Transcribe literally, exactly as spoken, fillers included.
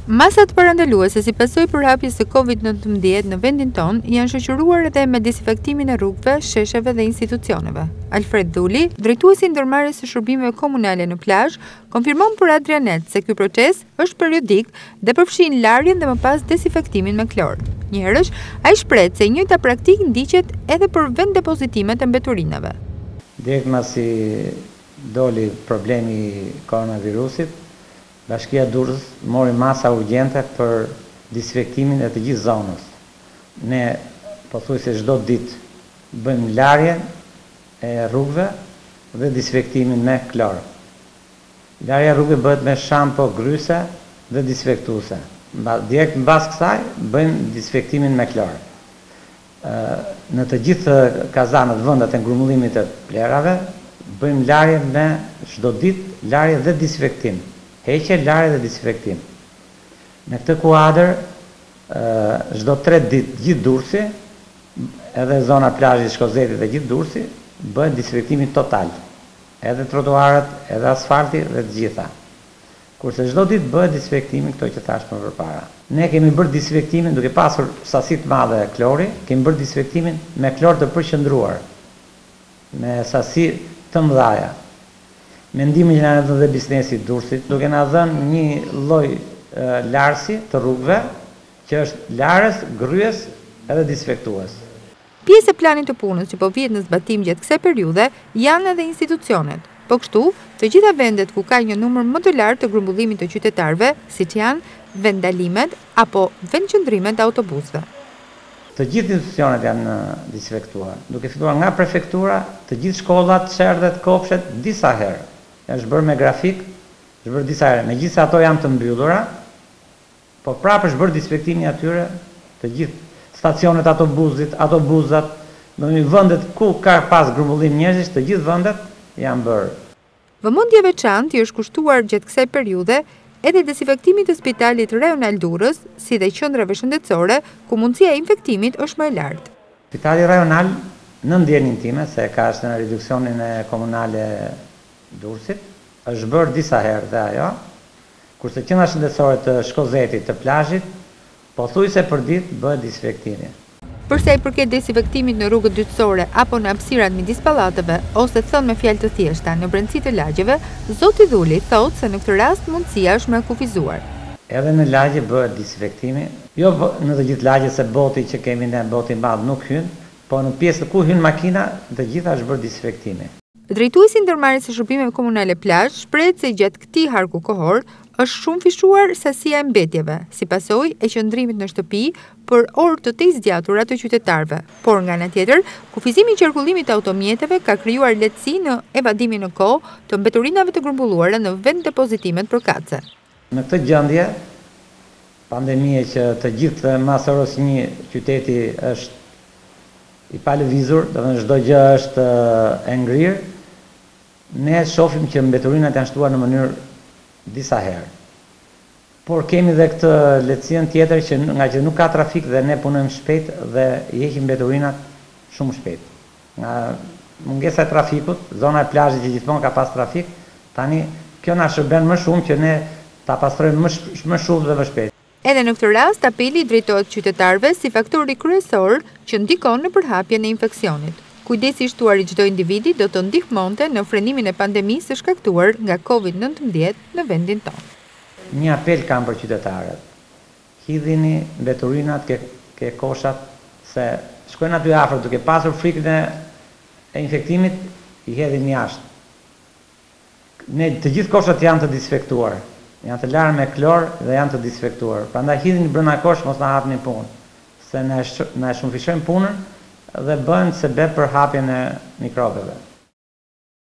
Masat parandaluese si pasojë përhapjes së kovid nëntëmbëdhjetë në vendin tonë janë shoqëruar edhe me desinfektimin e rrugëve, shesheve dhe institucioneve. Alfred Dhuli, drejtuesi i ndërmarrjes së shërbimeve komunale në plazh, konfirmon për Adrianet se ky proces është periodik dhe përfshin larjen dhe më pas desinfektimin me klor. Njëherësh, ai shpreh se e njëjta praktikë ndiqet edhe për vend depozitimet e mbeturinave. Direkt masi doli problemi i koronavirusit, Bashkia e Durrës mori masa urgjente për desinfektimin e të gjithë zonës. Ne pothuajse çdo ditë bëjmë larjen e rrugëve dhe desinfektimin me klor. Larja e rrugëve bëhet me shampo gryse dhe desinfektuese. Direkt mbas kësaj bëjmë desinfektimin me klor. Në të gjithë kazanët, vendet e ngrumbullimit të plerave, bëjmë larje me çdo ditë larje dhe desinfektim. Heqje, larje dhe desinfektim. Në këtë kuadër, çdo tre ditë gjithë Durrësi, edhe zona plazhit Shkozetit dhe gjithë Durrësi, bëhet desinfektimi total. Edhe trotuarët, edhe asfalti dhe të gjitha. Kurse çdo ditë bëhet desinfektimi këto që thash më përpara. Ne kemi bërë desinfektimin duke pasur sasi të madhe klori, kemi bërë desinfektimin me klor të përqendruar, me sasi të mëdha. Mendimin që na dhënë dhe biznesi i Durrësit, duke na dhënë një lloj larësi të rrugëve, që është larës, gryes edhe desinfektues. Pjesë e planit të punës që po vihet në zbatim gjatë kësaj periudhe janë edhe institucionet. Po kështu, të gjitha vendet ku ka një numër më të lartë të grumbullimit të qytetarëve, siç janë vendalimet apo vendqëndrimet e autobusëve. Të gjithë institucionet janë desinfektuar, duke filluar nga prefektura, të gjithë shkollat, çerdhet, kopshet, disa herë. Është bërë me grafik, është bërë disa herë. Megjithëse ato janë të mbyllura, po prapë është bërë desinfektimi atyre, të gjithë stacionet autobusit, autobusat, në vendet ku ka pas grumbullim njerëzish, të gjithë vendet janë bërë. Vëmendje veçantë i është kushtuar gjatë kësaj periudhe edhe desinfektimit të spitalit rajonal Durrës, si dhe qendrave shëndetësore, ku mundësia e infektimit është më e lartë. Spitali rajonal, në ndjenjën time, se ka është në reduksionin e komunale Durrësit, është bërë disa herë dhe ajo, kurse qendra shëndetësore të Shkozetit, të plazhit, pothuajse për ditë bëhet desinfektimi. Për sa i përket desinfektimit në rrugët dytësore apo në hapësirat midis pallateve, ose thënë me fjalë të thjeshta në brendësi të lagjeve, zoti Dhuli thotë se në këtë rast mundësia është më e kufizuar. Edhe në lagje bëhet desinfektimi, jo në të gjithë lagjet se boti që kemi ne, boti i madh nuk hyn, po në pjesë ku hyn makina, të gjitha është bërë desinfektimi. Drejtuesi i ndërmarrjes së shërbimeve komunale plazh shpreh se gjatë këtij harku kohor është shumë fishuar sasia e mbetjeve, si pasojë e qëndrimit në shtëpi për orë të tej zgjatura të qytetarëve. Por nga ana tjetër, kufizimi i qarkullimit të automjeteve ka krijuar lehtësi në evadimin në kohë të mbeturinave të grumbulluara në vend depozitimet përkatëse. Në këtë gjendje, pandemie që të gjithë masoros një qyteti është i palëvizur, do të thënë çdo gjë është e ngrirë, ne shohim që mbeturinat janë shtuar në mënyrë disa herë. Por kemi dhe këtë lehtësinë tjetër që nga që nuk ka trafik dhe ne punojmë shpejt dhe i heqim mbeturinat shumë shpejt. Nga mungesa e trafikut, zona e plazhit që gjithmonë ka pas trafik, tani kjo na shërben më shumë që ne ta pastrojmë më, më shumë dhe më shpejt. Edhe në këtë rast, apeli drejtohet qytetarëve si faktori kryesor që ndikon në përhapjen e infeksionit. Kujdesi i shtuar i çdo individi do të ndihmonte në frenimin e pandemisë së shkaktuar nga kovid nëntëmbëdhjetë në vendin tonë. Një apel kam për qytetarët. Hidhini mbeturinat ke, ke koshat, se shkojnë aty afër duke pasur frikën e, e infektimit, i hedhin jashtë. Ne të gjithë koshat janë të desinfektuar, janë të larë me klor dhe janë të desinfektuar. Prandaj hidhini brenda kosh, mos na hapni punë, se ne na shumëfishojmë punën dhe bën sebeb për hapjen e mikrobeve.